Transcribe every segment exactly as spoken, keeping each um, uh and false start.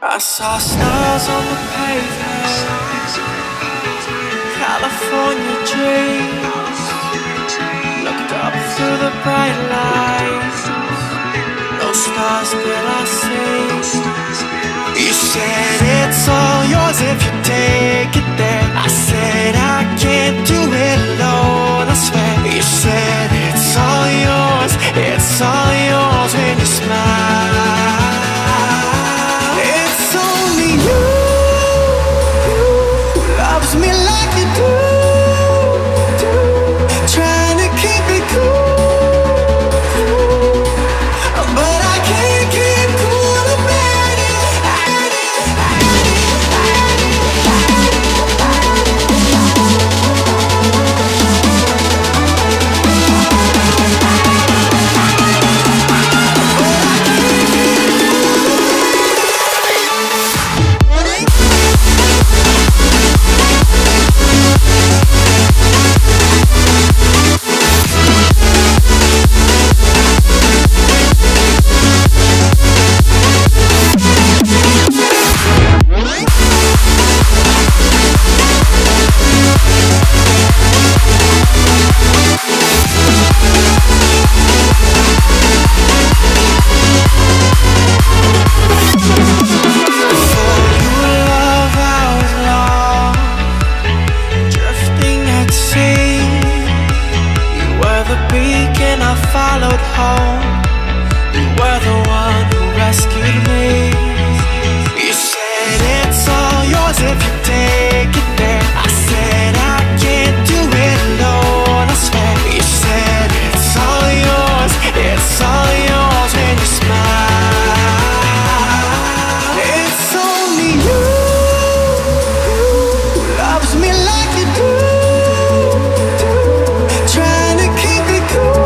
I saw stars on the pavement, California dreams. Looked up through the bright lights, no stars did I see. You said it's all yours if you take it there. I said I can't do it alone, I swear. You said it's all yours, it's all yours when you smile. It's only you who loves me like you do, trying to keep it cool, but I can't keep cool about it. Followed home, you were the one who rescued me. You said it's all yours if you take it there. I said I can't do it alone, I swear. You said it's all yours, it's all yours when you smile. It's only you who loves me like you do, trying to keep it cool.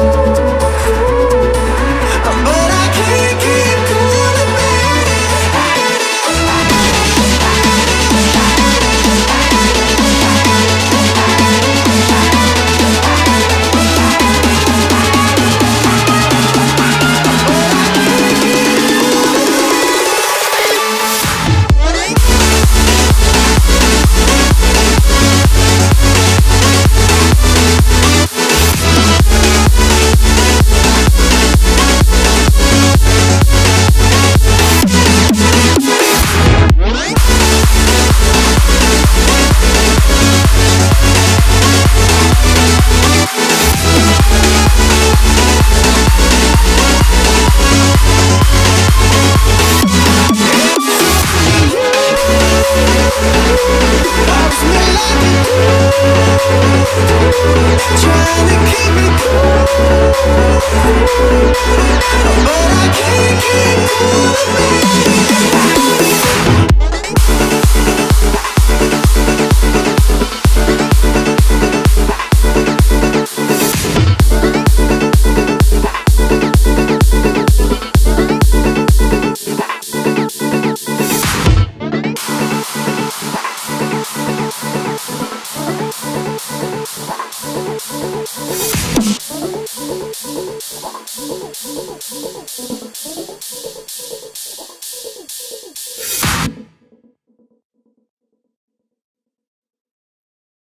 Trying to keep it cool, but I can't keep cool.